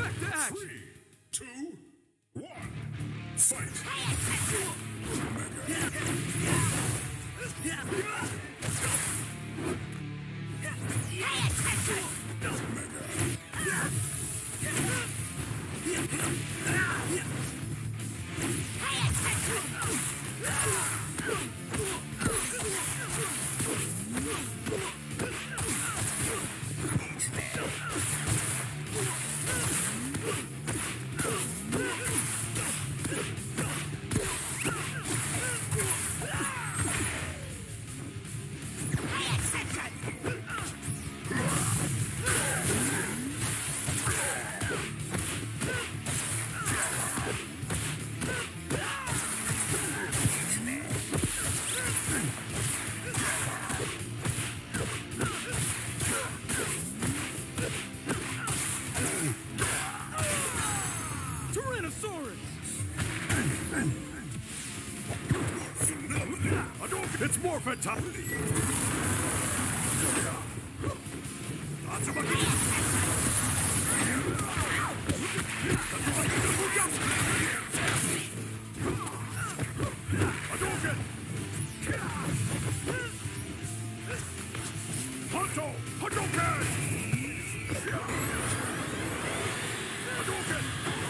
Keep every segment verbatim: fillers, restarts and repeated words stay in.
Back to action! Three, two, one, fight! It's morphin' time! Hadouken! Honto! Hadouken! Hadouken!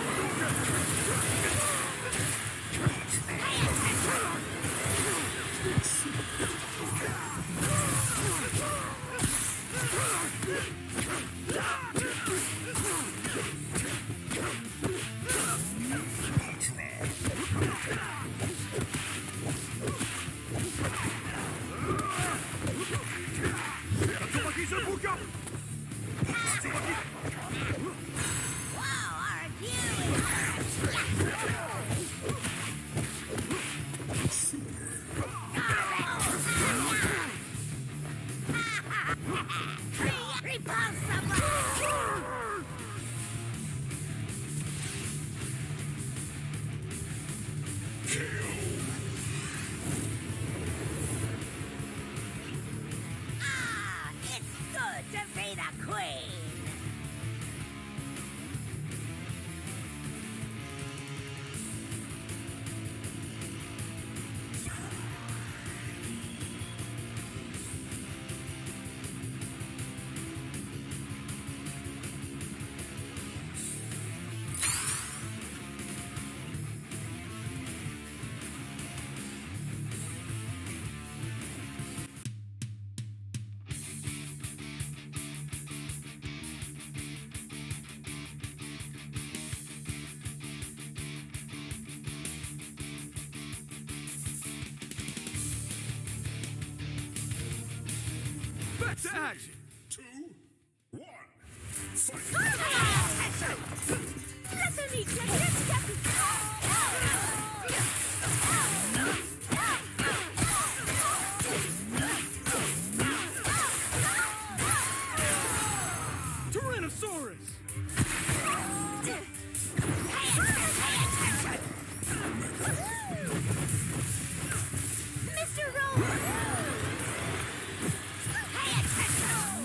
Ah, it's good to be the queen. Back to action! Two, one, fight! Tyrannosaurus! Mister Roll! Pay attention!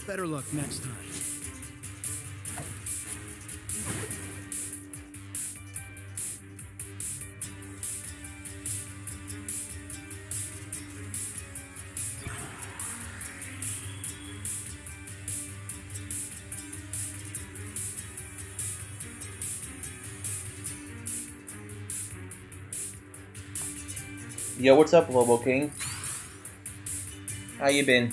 Better luck next time. Yo, what's up, Lobo King? How you been?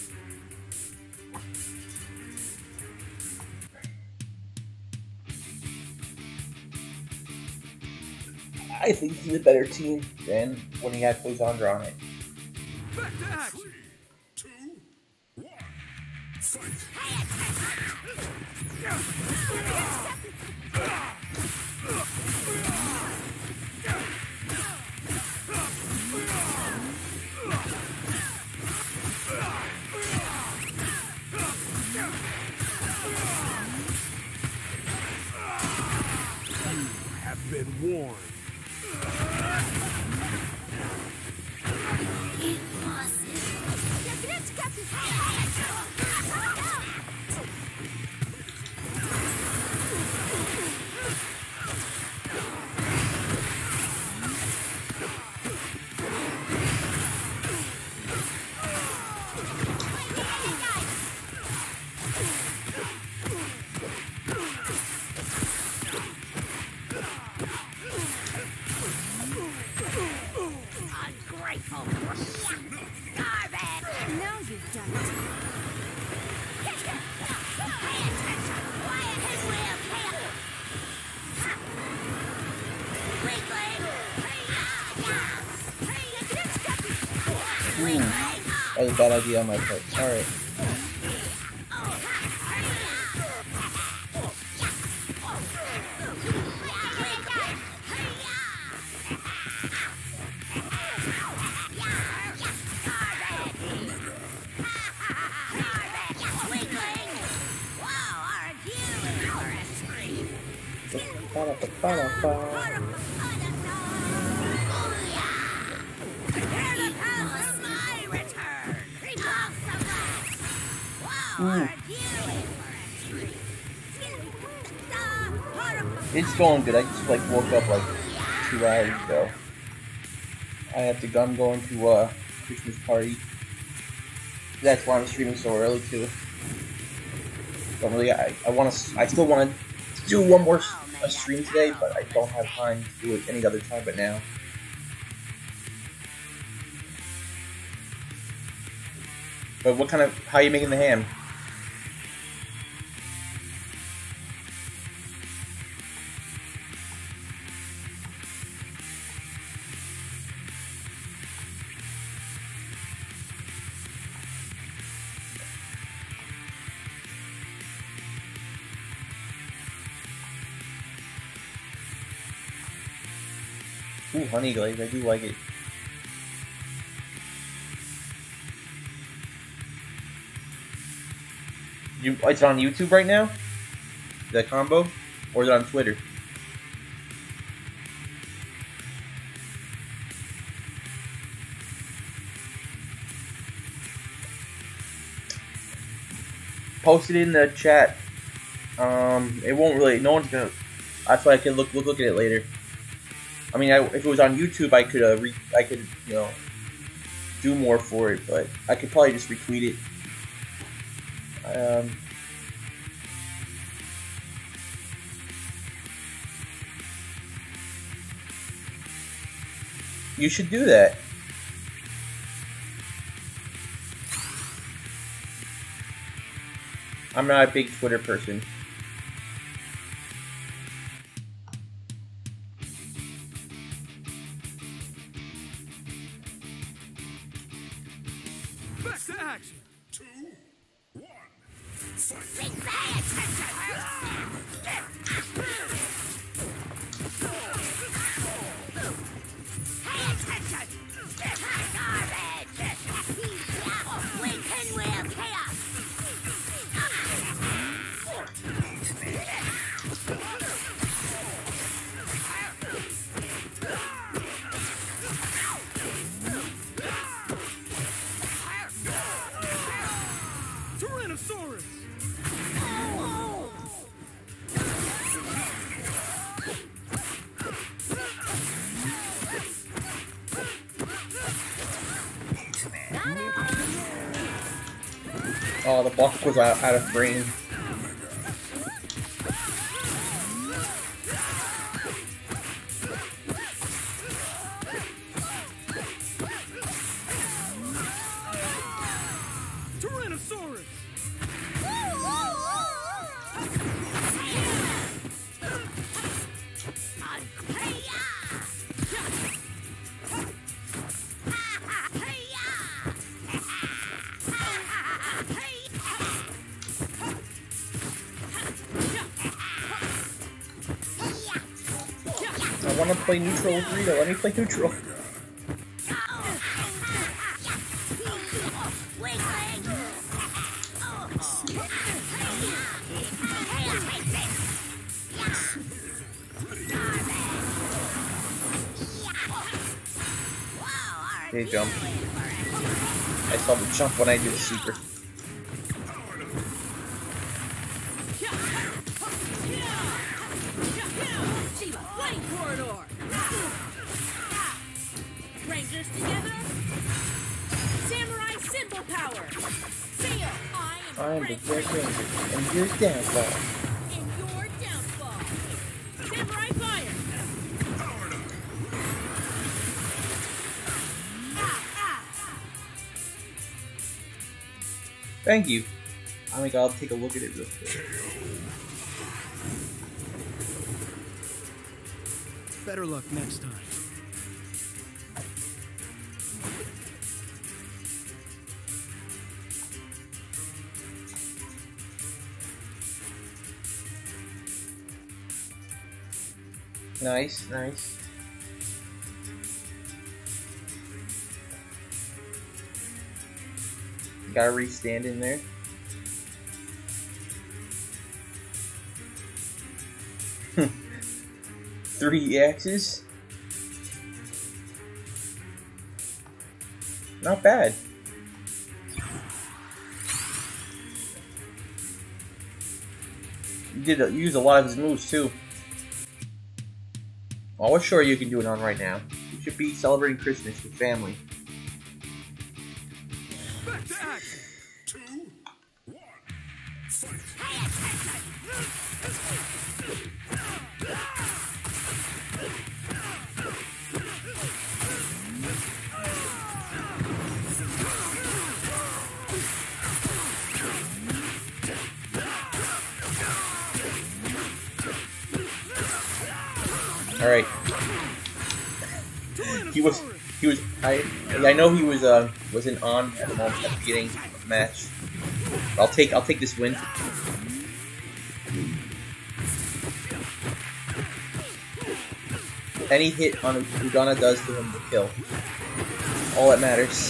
I think he's a better team than when he had Posandra on it. Back to action. Two, one, fight. Have been warned. Ungrateful. Garbage. Now you've done it. Pay attention. Quiet his will. Weakling. Weakling. That was a bad idea on my part. Alright. It's going good. I just like woke up like two hours ago. I have to go. I'm going to uh Christmas party. That's why I'm streaming so early too. Don't really. I I want to. I still want to do one more a stream today, but I don't have time to do it any other time but now. But what kind of? How are you making the ham? Ooh, honey glaze, I do like it. You, it's on YouTube right now? That combo? Or is it on Twitter? Post it in the chat. Um, it won't really, no one's gonna, that's why I can look, look, look at it later. I mean, I, if it was on YouTube, I could, uh, re, I could, you know, do more for it, but I could probably just retweet it. Um, you should do that. I'm not a big Twitter person. Back to action. Two, one, fight. Pay attention. Pay attention. Garbage. We can will chaos. Oh, the block was out, out of frame. Tyrannosaurus! I want to play neutral with Rita. Let me play neutral. Hey, jump. I saw the jump when I did the secret. Flame corridor. Rangers together. Samurai symbol power. Seal. I am, I am the Frank Red Ranger. Ranger, and your downfall. In your downfall. Samurai fire. Powered up. Thank you. Oh my god, I'll take a look at it real quick. Better luck next time. Nice, nice. Gotta restand in there. Three axes. Not bad. You did use a lot of his moves too. Oh, we're sure you can do it on right now. You should be celebrating Christmas with family. Back to action! Two, one, fight. All right. He was. He was. I. I know he was. Uh. Wasn't on at the moment at the beginning of the match. I'll take. I'll take this win. Any hit on Udana does to him will kill. All that matters.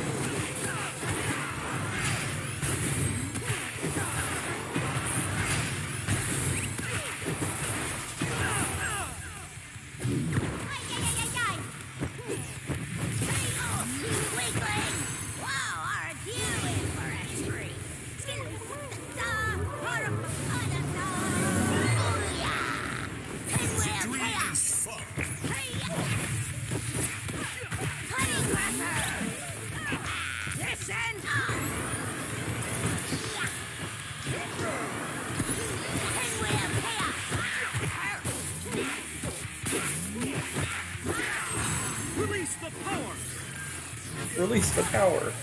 Release the power! Release the power.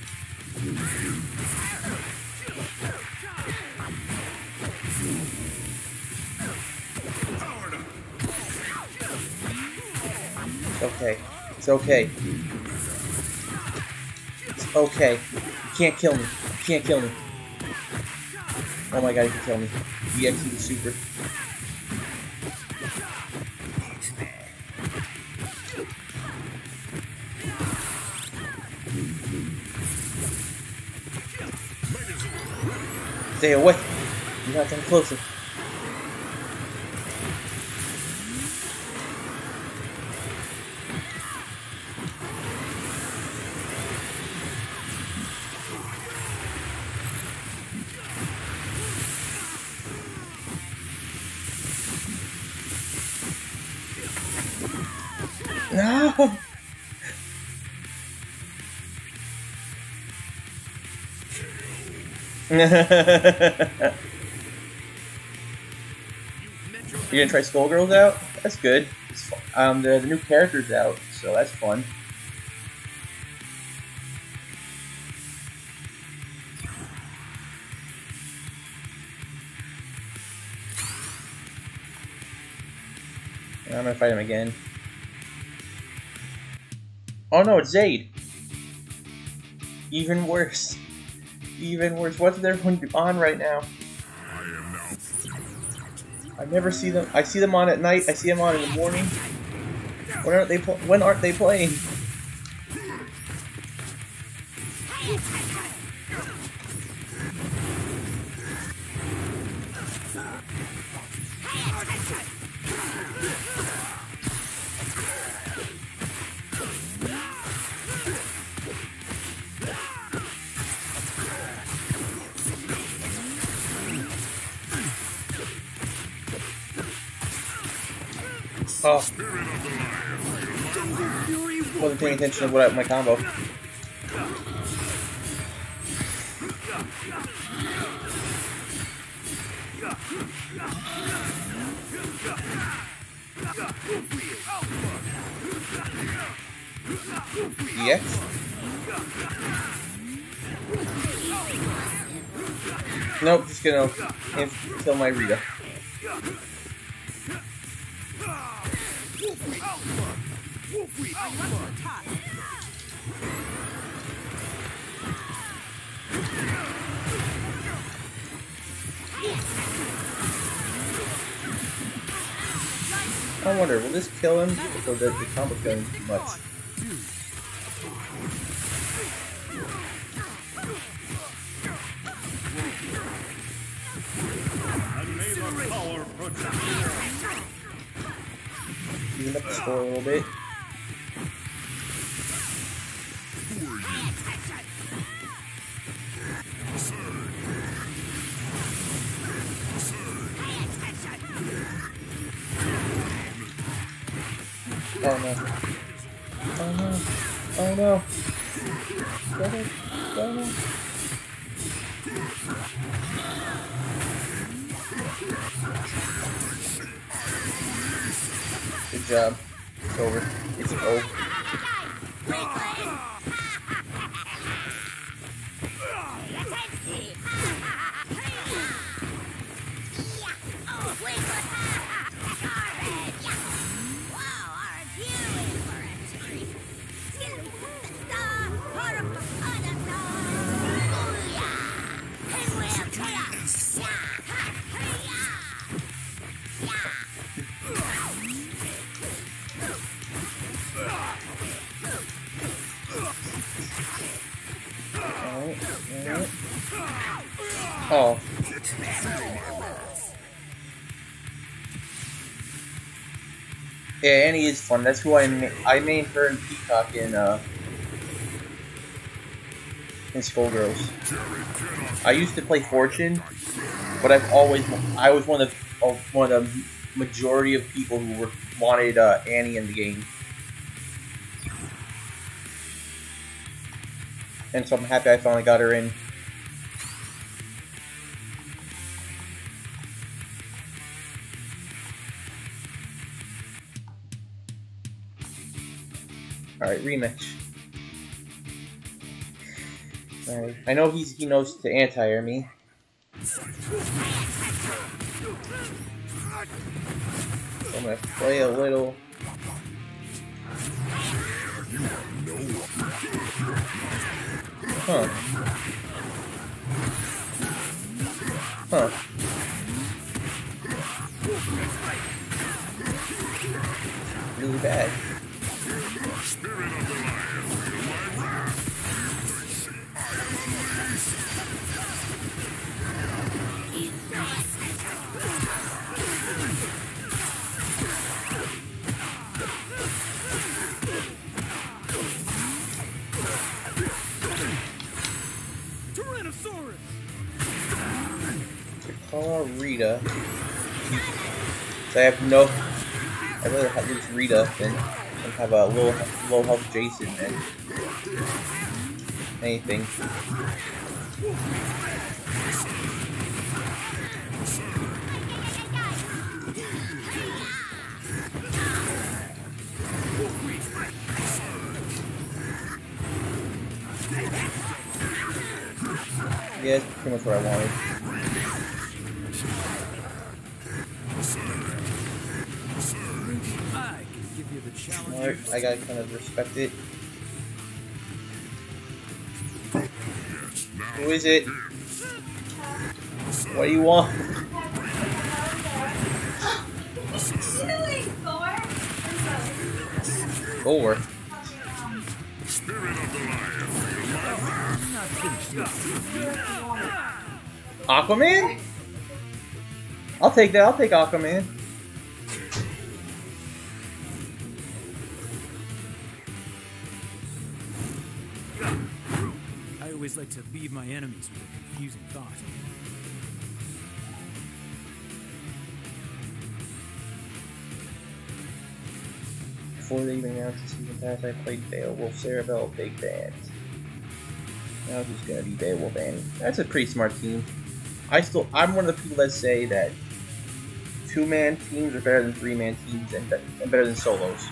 It's okay. It's okay. It's okay. You can't kill me. You can't kill me. Oh my god, you can kill me. E X E the super. Stay away. You're not getting closer. No. You gonna try Skullgirls out? That's good. It's fun. Um, the, the new character's out, so that's fun. I'm gonna fight him again. Oh no, it's Zaid! Even worse. Even worse. What's everyone on right now? I am now. I never see them. I see them on at night. I see them on in the morning. When aren't they? Pl when aren't they playing? Oh. Wasn't paying attention to what I, my combo. Yeah. Nope, just gonna kill my Rita. I wonder, will this kill him? Or does the combo kill him too much? Even up the score a little bit. Oh no. Oh no. Oh no. Go ahead. Go ahead. Good job. It's over. It's over. Oh. Yeah, Annie is fun. That's who I ma I main her and Peacock in uh in Skullgirls. I used to play Fortune, but I've always I was one of the one of the majority of people who were wanted uh, Annie in the game, and so I'm happy I finally got her in. Alright, rematch. Alright, I know he's he knows to anti-air me. So I'm gonna play a little. Huh. Huh. Really bad. Tyrannosaurus! To call out Rita. So I have no. I'd rather have lose Rita than, than have a low, low health Jason and anything. Yeah, that's pretty much what I wanted. I can give you the challenge. Alright, I gotta kind of respect it. Who is it? What do you want? Thor. Spirit of the lion. Aquaman? I'll take that. I'll take Aquaman. I always like to leave my enemies with a confusing thought. Before they even announced the season pass, I played Beowulf, Cerebell, Big Band. Now it's just gonna be Beowulf, and that's a pretty smart team. I still, I'm one of the people that say that two-man teams are better than three-man teams and, be and better than solos.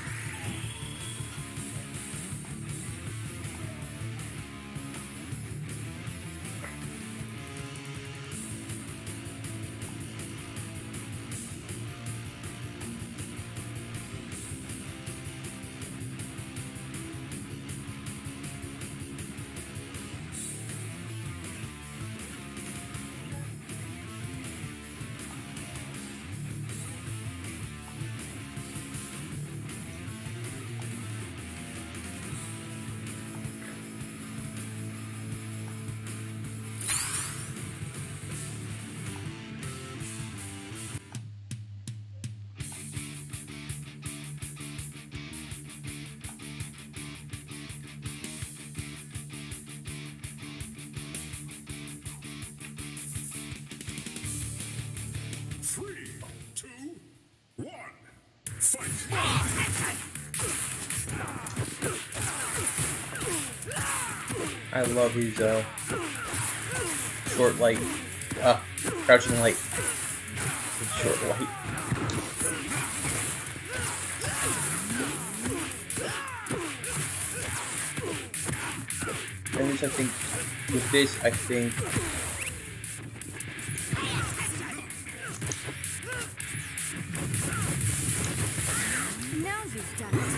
Three, two, one, fight! I love his uh, short light, uh, crouching light. His short light. At least I think with this, I think. Now you've done it.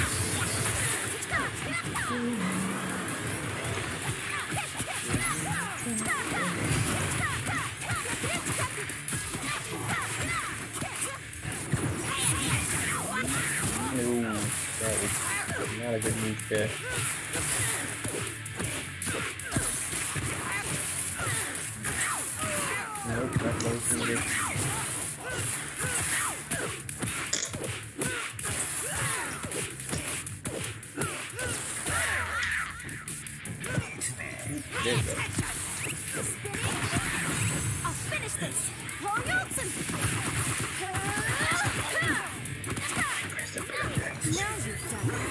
Ooh, that was not a good move there. Nope, not close either. There you go. I'll finish this. Now you've done it.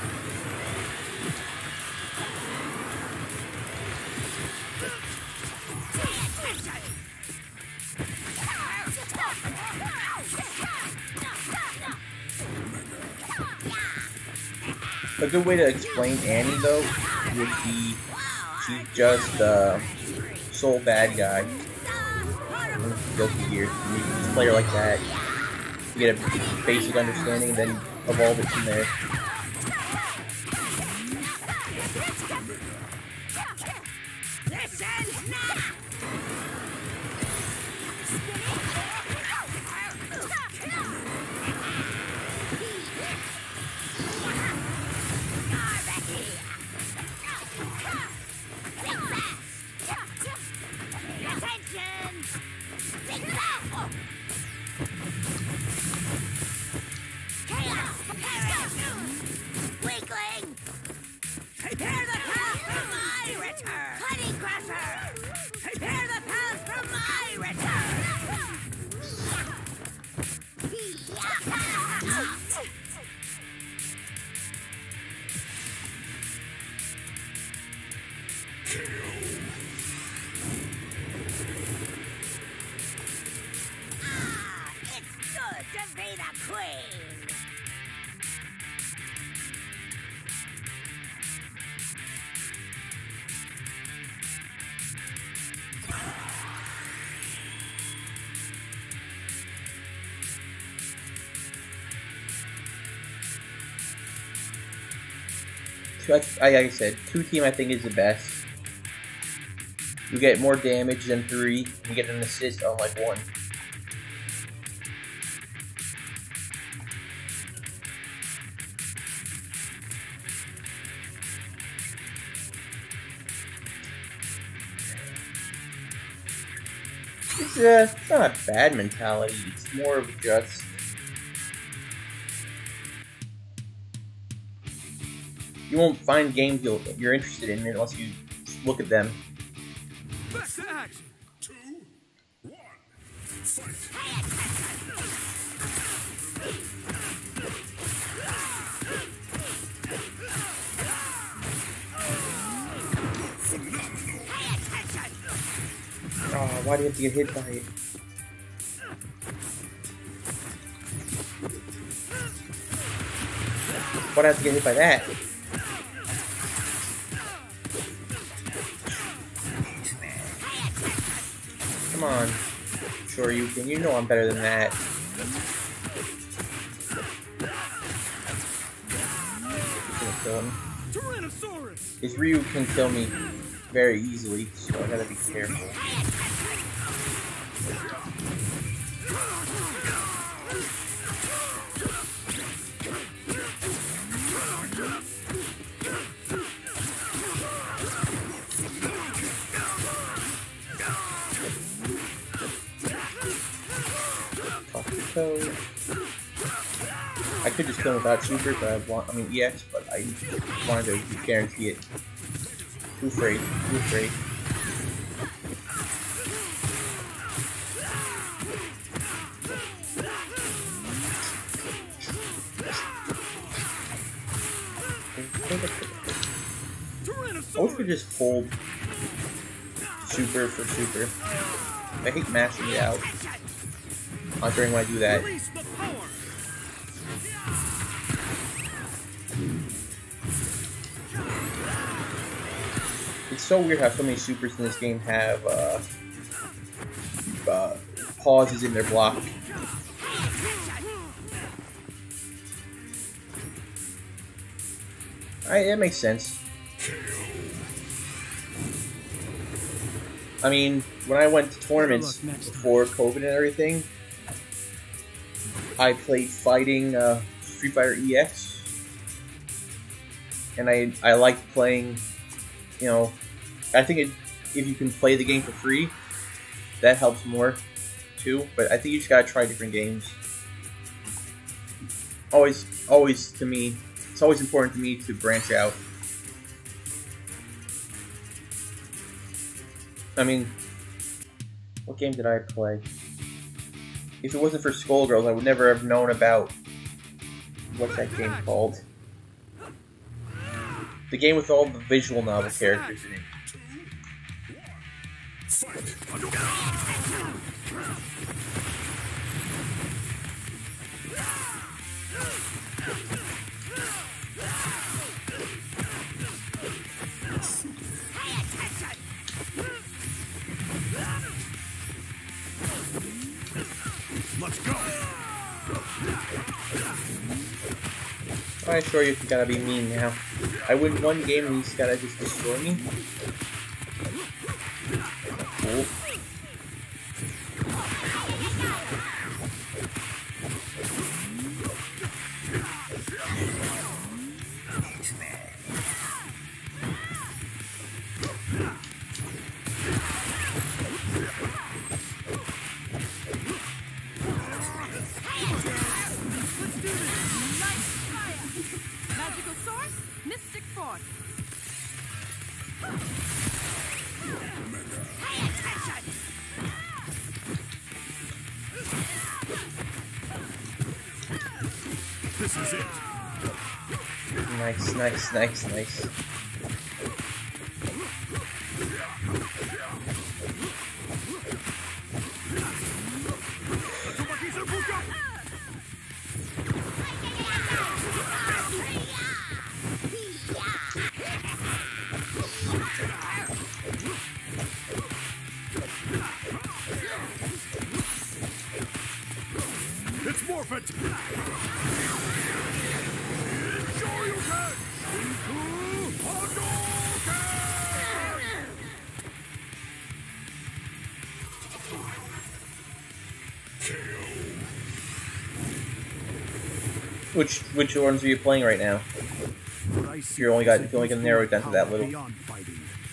A good way to explain Annie, though, would be she's just uh, sole bad guy. Guilty Gear. You just play her like that. You get a basic understanding, and then evolve it from there. the queen. Like I said, two team I think is the best. You get more damage than three. You get an assist on like one. It's, uh, it's not a bad mentality. It's more of just. You won't find games you'll, you're interested in unless you look at them. Back to action. Two, one, fight. Oh, why do you have to get hit by it? Why do I have to get hit by that? Come on. Sure you can. You know I'm better than that. He's gonna kill him. Tyrannosaurus. His Ryu can kill me very easily, so I gotta be careful. I could just kill him without super, but I want, I mean E X, but I wanted to guarantee it. Too afraid, too afraid. I wish we could just hold super for super. I hate mashing it out. Not during when I do that. It's so weird how so many supers in this game have uh, uh, pauses in their block. Alright, that makes sense. I mean, when I went to tournaments before COVID and everything, I played fighting uh, Street Fighter E X, and I I liked playing. You know, I think it, if you can play the game for free, that helps more too. But I think you just gotta try different games. Always, always to me, it's always important to me to branch out. I mean, what game did I play? If it wasn't for Skullgirls, I would never have known about what's that game called? The game with all the visual novel characters in it. Let's go. I assure you, you gotta be mean now. I win one game and he's gotta just destroy me. Cool. Magical source, mystic force. This is it. Nice, nice, nice, nice. Forfeit! Shoryuken! Into Hadouken! Which which ones are you playing right now? You're only got you only can narrow it down to that little. Beyond fighting.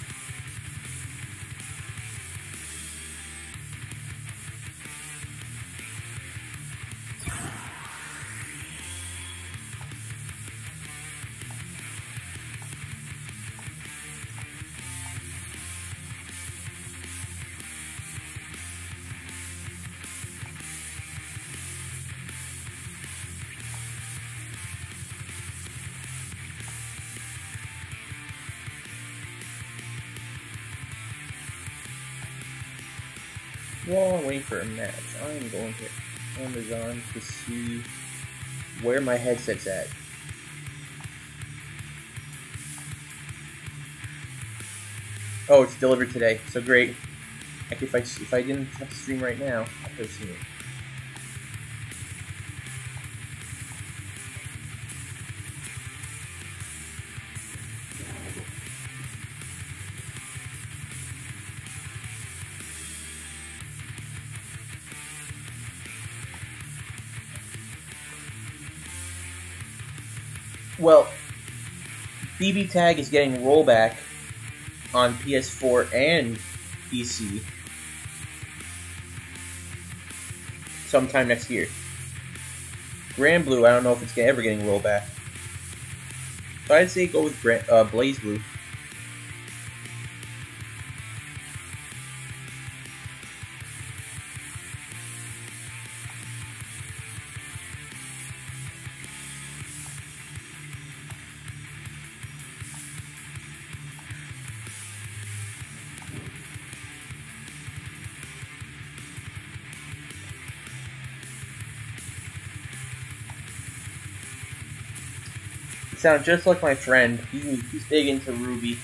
While I'm waiting for a match, I'm going to Amazon to see where my headset's at. Oh, it's delivered today, so great. Like if I if I didn't have to stream right now, I could have seen it. Well, B B Tag is getting rollback on P S four and P C sometime next year. Grand Blue, I don't know if it's ever getting rollback. So I'd say go with Grand, uh, Blaze Blue. Sound just like my friend. He, he's big into Ruby.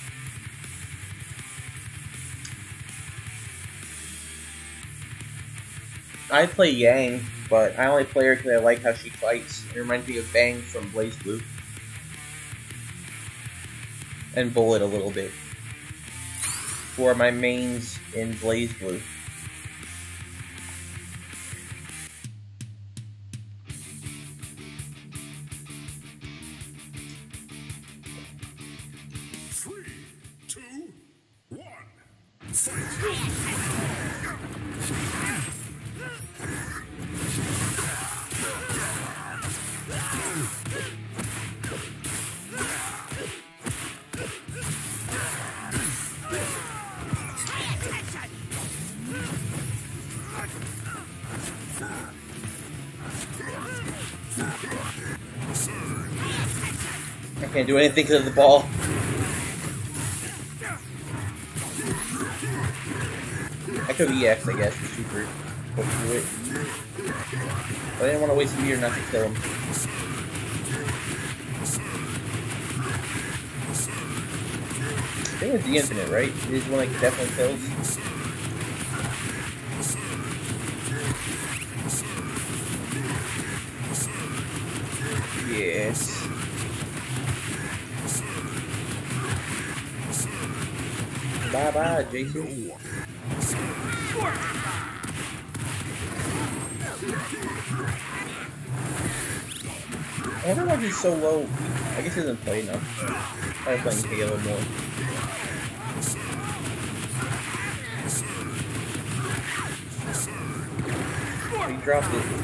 I play Yang, but I only play her because I like how she fights. It reminds me of Bang from Blaze Blue. And Bullet a little bit. Who are my mains in Blaze Blue. I can't do anything because of the ball. I could E X, I guess, for super. Go through it. But I didn't want to waste a meter not to kill him. I think it's the infinite, right? It is one that definitely kills. Yes. Bye bye, Jason. I wonder why he's so low. I guess he doesn't play enough. I'm playing Halo more. He dropped it.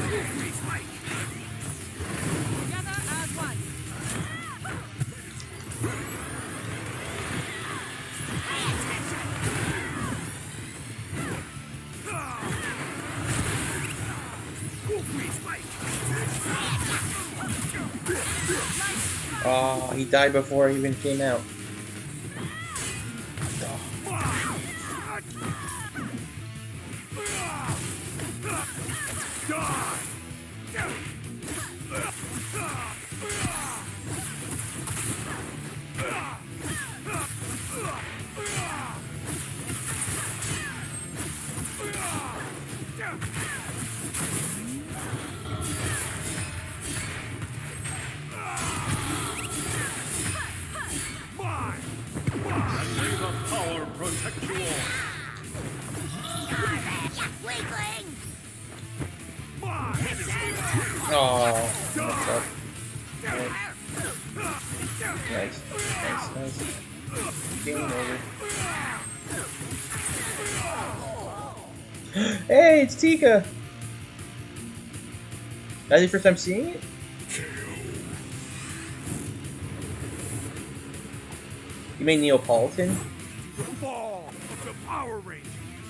Oh, he died before he even came out. Oh, what's up? Nice, nice, nice. Game over. Hey, it's Tika! That's your first time seeing it? You mean Neapolitan? The fall of the Power Rangers.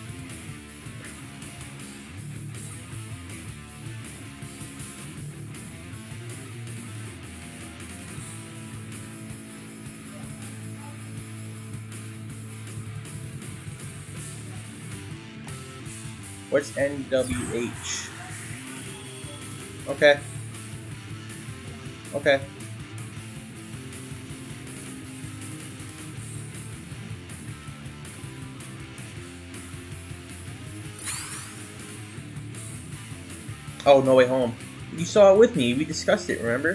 What's N W H? Okay. Okay. Oh, No Way Home. You saw it with me. We discussed it, remember?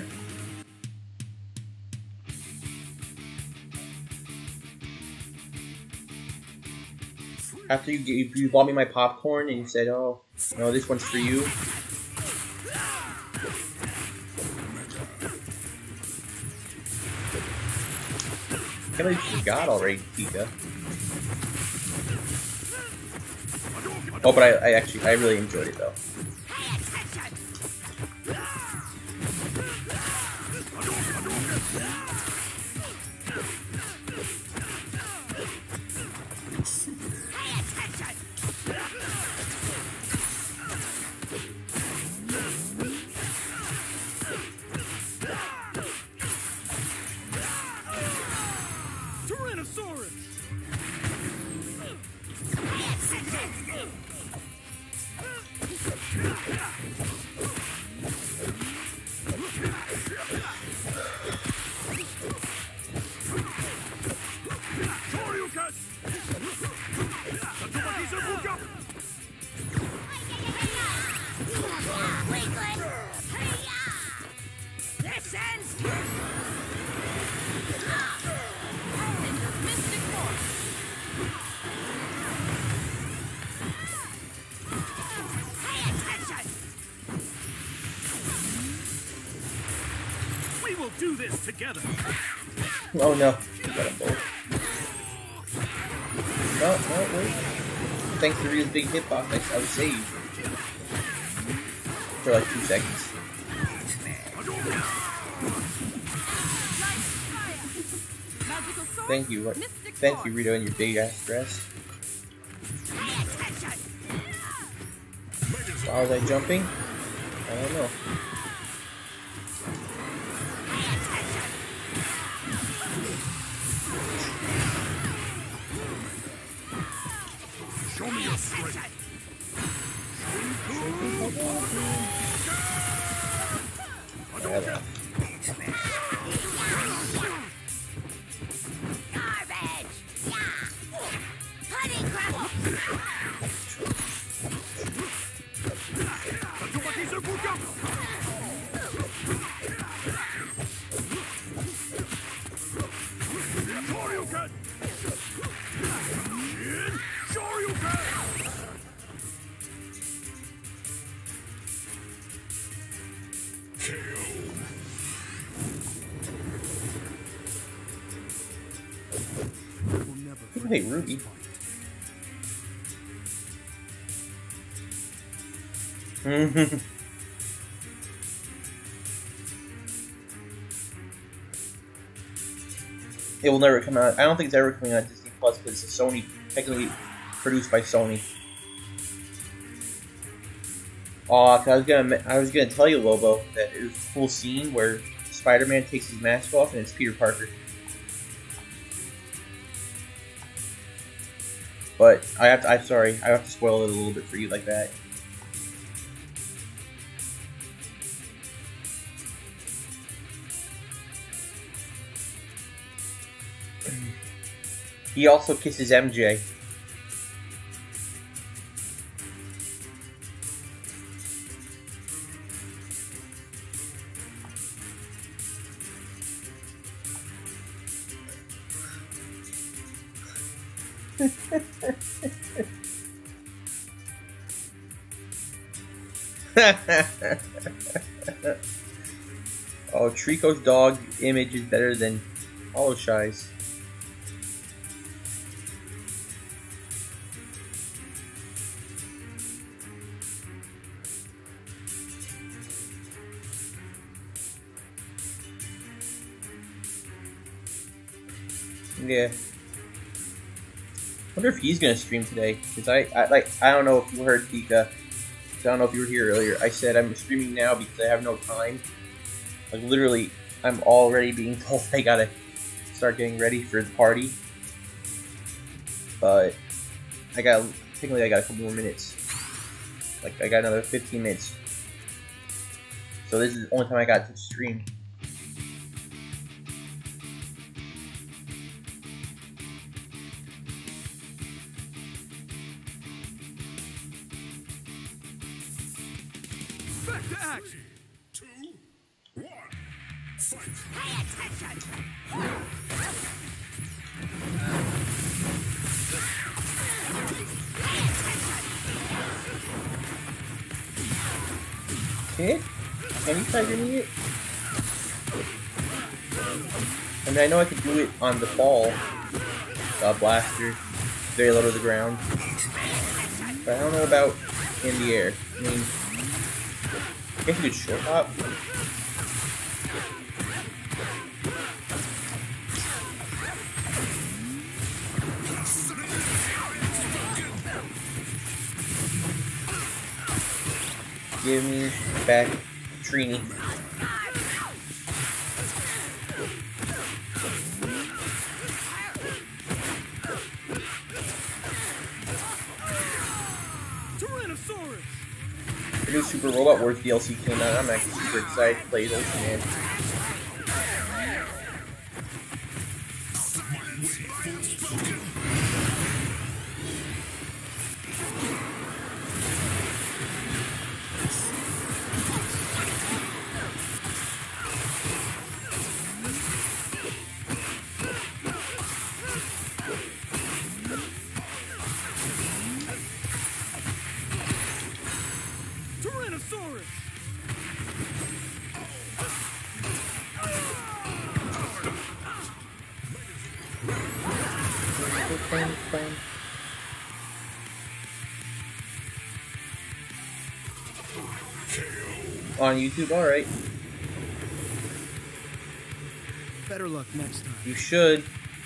After you, you you bought me my popcorn and you said, "Oh, no, this one's for you." I can't believe you forgot already, Tika. Oh, but I, I actually, I really enjoyed it though. Tyrannosaurus! Shoryuken! Tatsumaki Seppuku! This ends. Mystic Force. Pay attention. We will do this together! Oh no, you got them both. No, no, wait. Thanks to Ryu's big hitbox, I was saved for like two seconds. Thank you, what? Thank you, Rito, and your big ass dress. Why was I jumping? I don't know. Show me your strength! Yeah, Garbage. Yeah. Honey crap. Tatsumaki Seppuku! Shoryuken! Shin Shoryuken! We'll never Hey, Ruby. It will never come out. I don't think it's ever coming out on Disney Plus because it's a Sony, technically produced by Sony. Aw, cause I was gonna, I was gonna tell you, Lobo, that it was a cool scene where Spider-Man takes his mask off and it's Peter Parker. But I have to, I'm sorry, I have to spoil it a little bit for you like that. He also kisses M J. Uh, oh, Trico's dog image is better than Hollow-Shy's. Yeah. Wonder if he's gonna stream today. Cause I, I like I don't know if you heard Pika. I don't know if you were here earlier. I said I'm streaming now because I have no time. Like literally, I'm already being told I gotta start getting ready for the party. But I got technically I got a couple more minutes. Like I got another fifteen minutes. So this is the only time I got to stream. Back to action. Two, one, fight. Pay attention! Okay, can you try doing it? I mean, I know I could do it on the ball, uh, blaster, very low to the ground, but I don't know about in the air. I mean, I guess you could short hop. Give me back Trini. Tyrannosaurus. The new Super Robot Wars D L C came out. I'm actually super excited to play it, man. Tyrannosaurus. On YouTube, alright. Better luck next time. You should.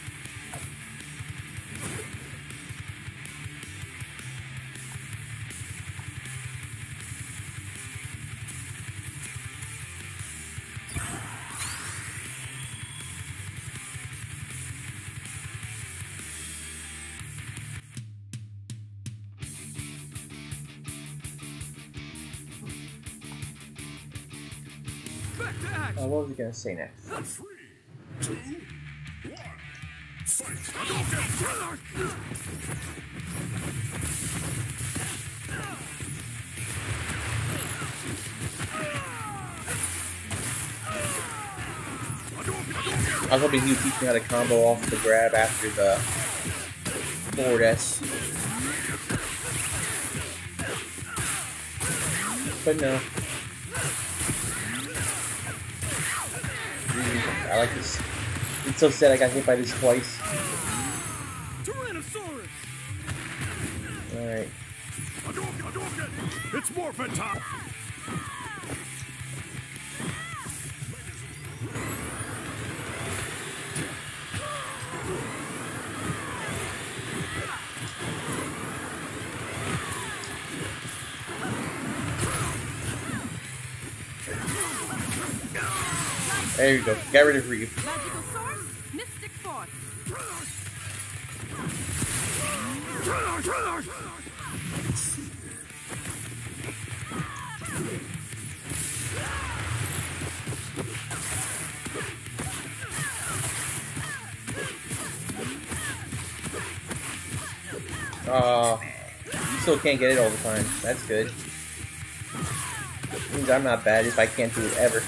Back to action. Uh, what was he gonna say next? Three, two, one, fight. I was hoping he would teach me how to combo off the grab after the forward S. But no. Dude, I like this. It's so sad I got hit by this twice. Tyrannosaurus. Alright. It's morphin' time. There you go. Get rid of Ryu. Magical source, mystic force. Uh, you still can't get it all the time. That's good. Means I'm not bad if I can't do it ever.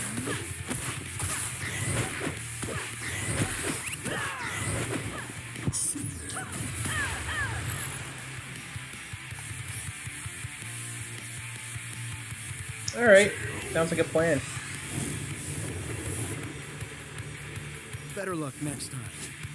Alright. Sounds like a plan. Better luck next time.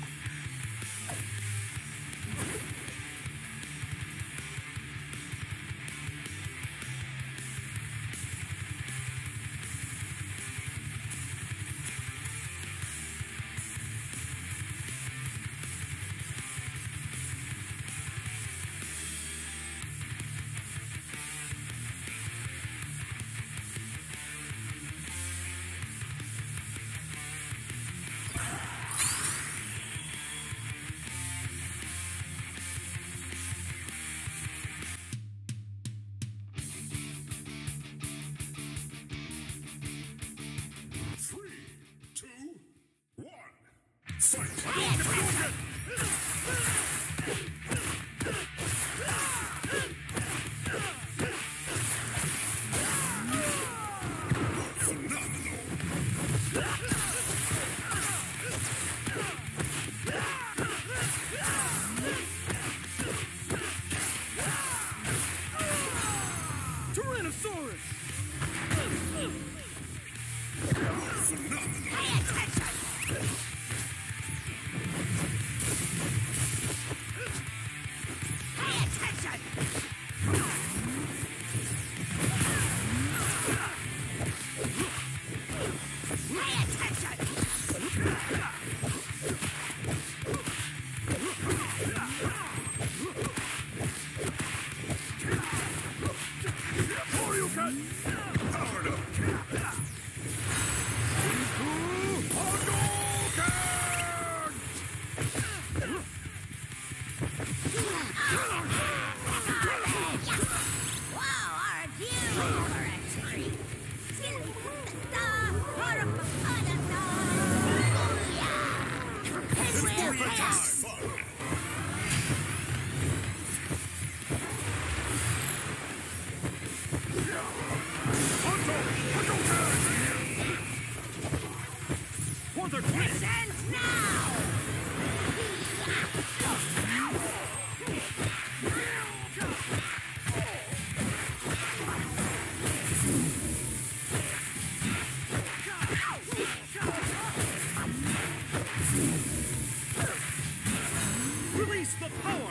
Three, two, one, fight! Tyrannosaurus! Powered up! Release the power!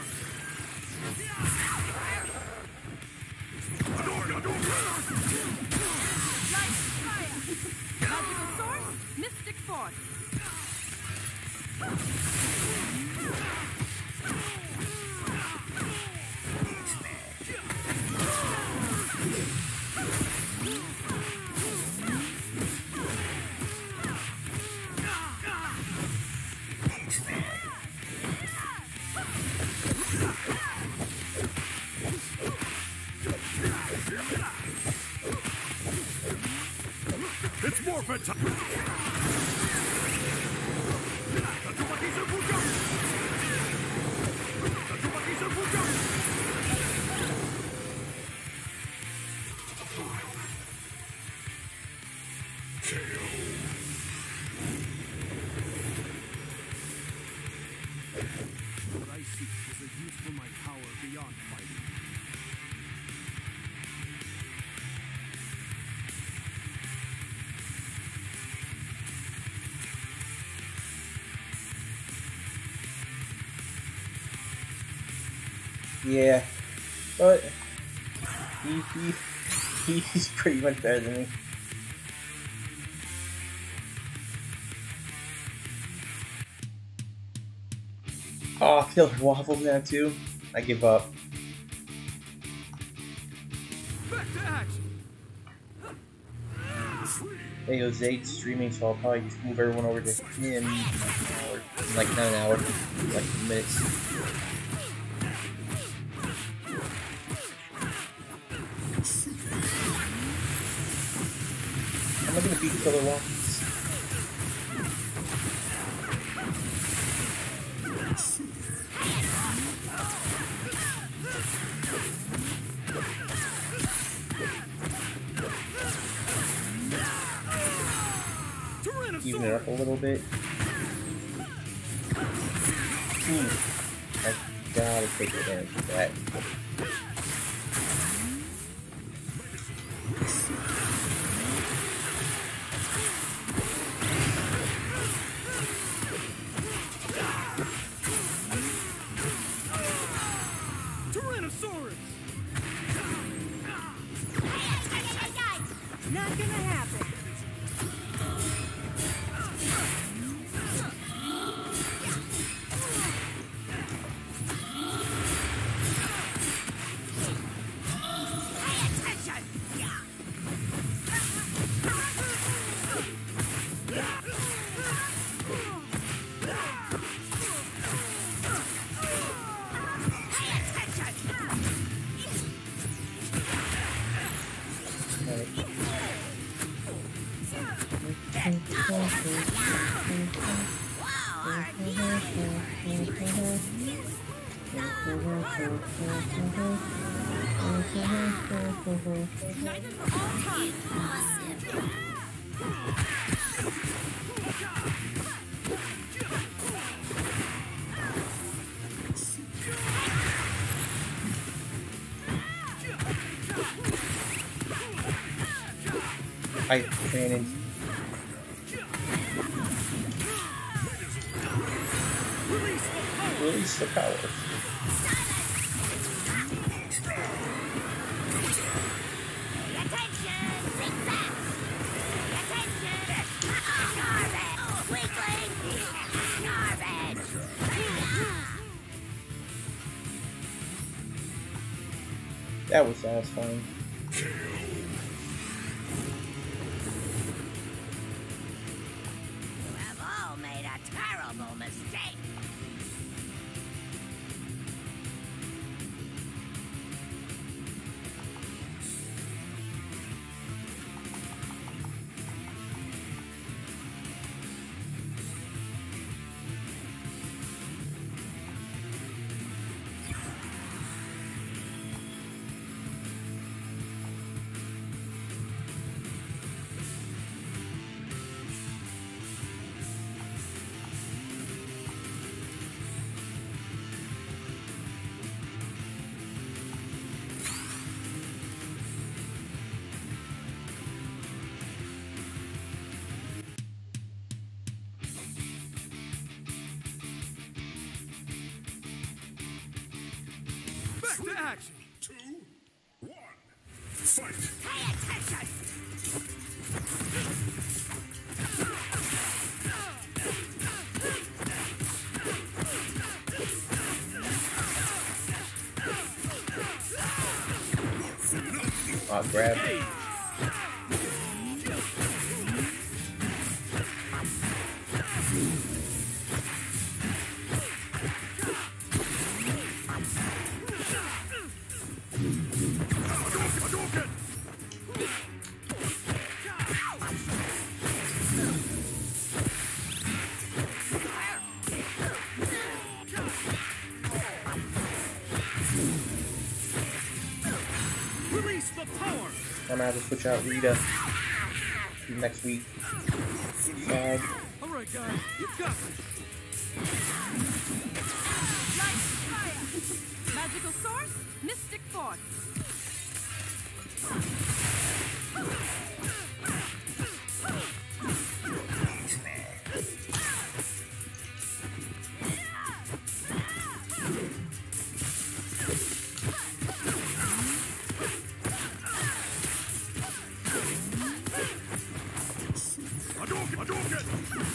Light fire! Magical source, mystic force. It's morphin' time! Tatsumaki Serfuka! Tatsumaki Serfuka! K O. What I seek is a use for my power beyond fighting. Yeah, but he, he, he's pretty much better than me. Oh, Killer Waffles now too. I give up. Back to action! Hey, yo, Zade's streaming, so I'll probably just move everyone over to him in like, in like not an hour, like minutes. Am I gonna beat Killer Waffles? Even it up a little bit. Hmm. I gotta take advantage of that. United for all time. I ran into. Release the power. That was satisfying. You have all made a terrible mistake. Back to action. Two, one, fight. Pay attention! Uh, grab. Release the power. I'm gonna have to switch out Rita next week. Sad. All right, guys, you got this. Light fire. Magical source, mystic force. Hadouken! Hadouken!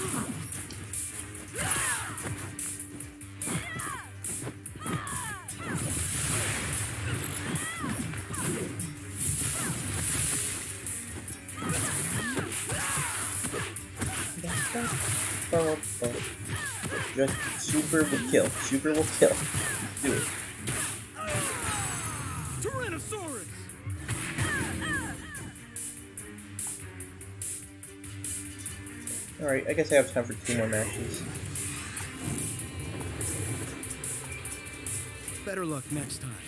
Just super will kill. Super will kill. Do it. Tyrannosaurus. Alright, I guess I have time for two more matches. Better luck next time.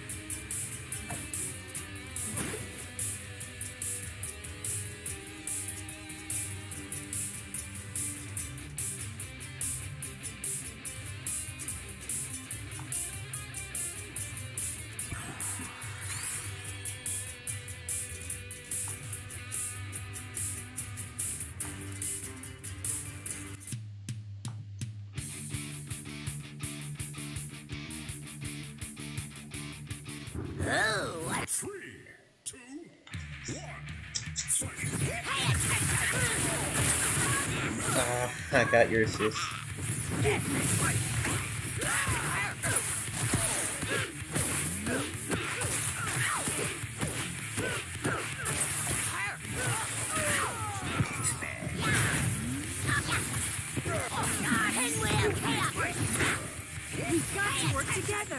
Ooh, what? Three, two, one, fight. Pay attention! Ah, I got your assist. Pinwheel chaos! We've got to work together.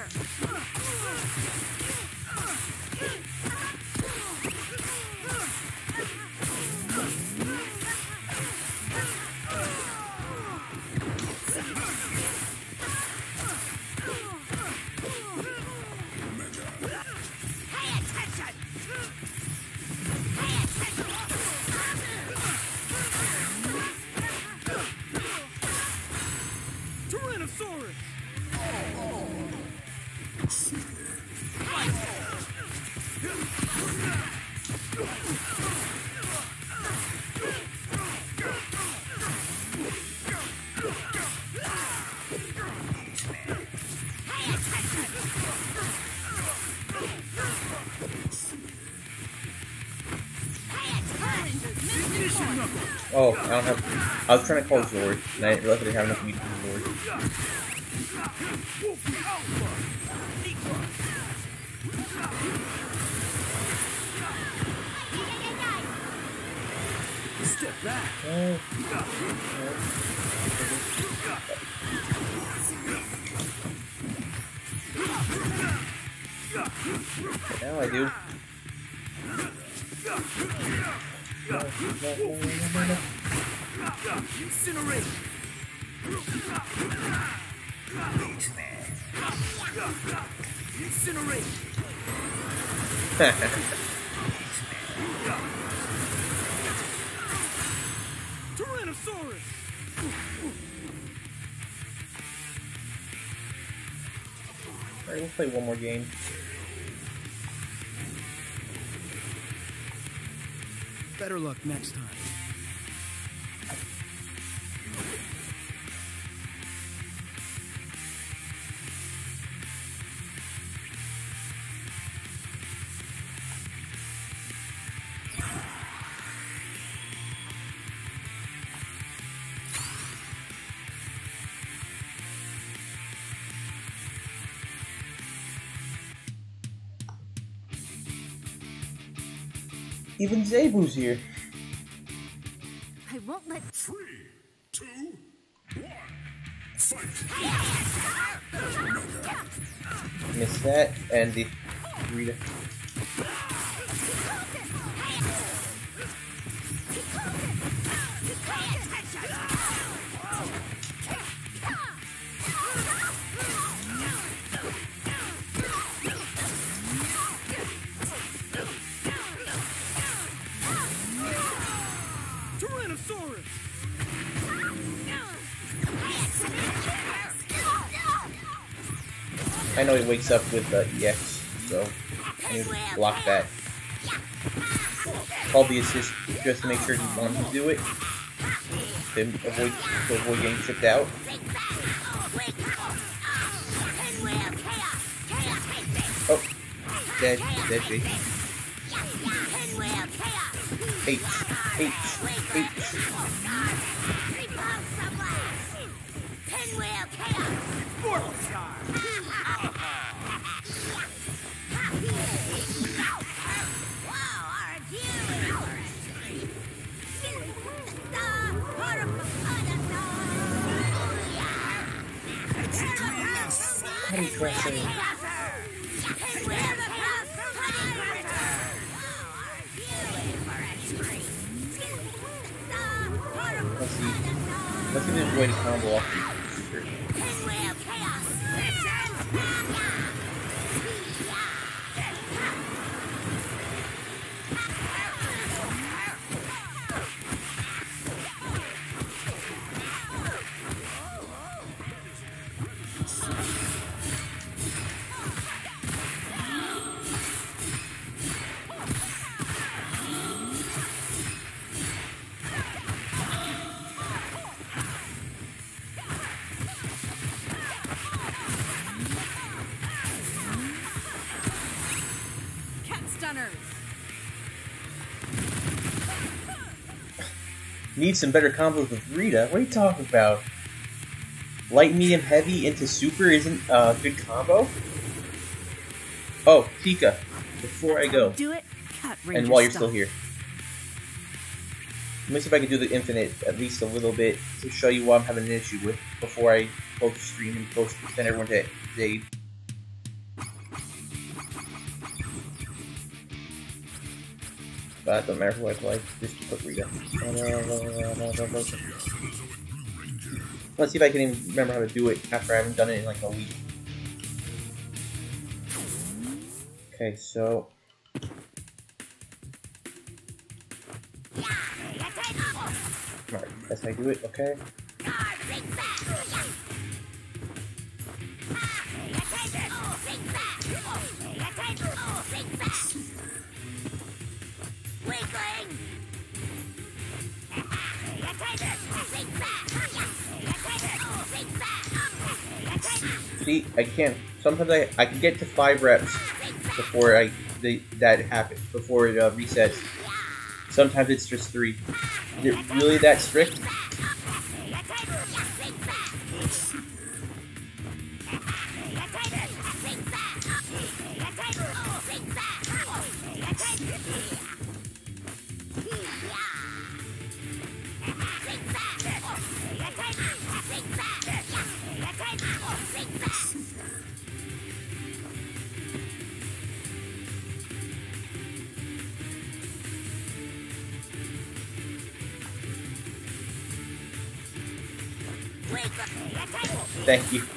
Oh, I don't have. I was trying to call Zord, and I didn't realize I didn't have enough meat for Zord. Step back. Oh. Now I do. No, no, no, no, no, no. Incinerate. Incinerate. Tyrannosaurus. Alright, we'll play one more game. Better luck next time. Even Zabu's here. I won't let. Three, two, one, fight! Miss that, and the Rita. Tyrannosaurus. I know he wakes up with the E X, so I need to block that. Call the assist just to make sure he wants to do it. To avoid, to avoid getting tripped out. Oh, dead, dead, dead. H, H, H. Honey crushing. Let's see. Let's see if there's a way to combo off the shirt. Cat stunners. Need some better combos with Rita. What are you talking about? Light, medium, heavy into super isn't a good combo? Oh, Pika. Before I go. Do it. Cat And Ranger while you're stuff. still here. Let me see if I can do the infinite at least a little bit to show you what I'm having an issue with before I close the stream and close, send everyone to Zabe. But it doesn't matter who I play, just put Rita. Let's see if I can even remember how to do it after I haven't done it in like a week. Okay, so... Alright, that's how I do it, okay? See, I can't. Sometimes I I can get to five reps before I the, that happens before it uh, resets. Sometimes it's just three. Is it really that strict? Thank you.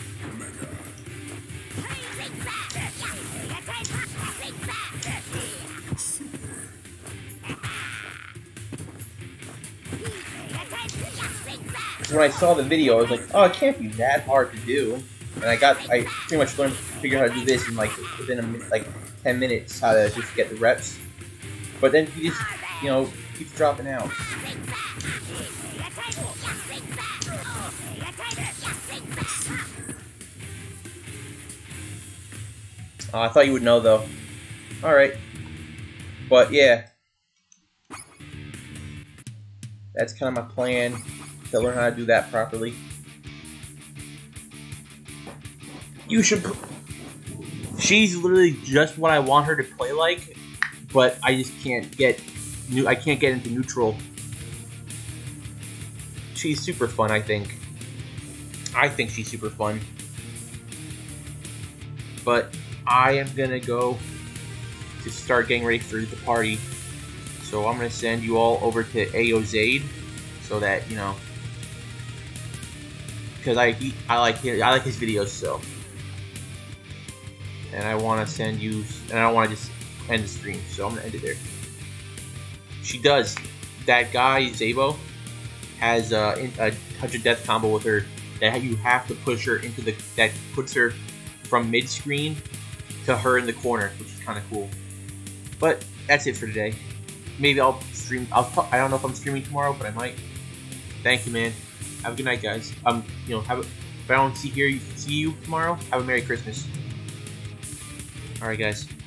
When I saw the video, I was like, "Oh, it can't be that hard to do." And I got, I pretty much learned, figure out how to do this in like within a minute, like ten minutes, how to just get the reps. But then he just, you know, keeps dropping out. Uh, I thought you would know, though. Alright. But, yeah. That's kind of my plan, to learn how to do that properly. You should... She's literally just what I want her to play like, but I just can't get... new. I can't get into neutral. She's super fun, I think. I think she's super fun. But... I am gonna go to start getting ready for the party. So I'm gonna send you all over to Aozade so that, you know, because I he, I like his, I like his videos, so, and I want to send you, and I don't want to just end the stream, so I'm gonna end it there. She does. That guy Zabo has a, a touch of death combo with her that you have to push her into the that puts her from mid screen to her in the corner, which is kind of cool. But that's it for today. Maybe I'll stream. I'll. I don't know if I'm streaming tomorrow, but I might. Thank you, man. Have a good night, guys. Um, you know, have a, if I don't see here, see you tomorrow. Have a Merry Christmas. All right, guys.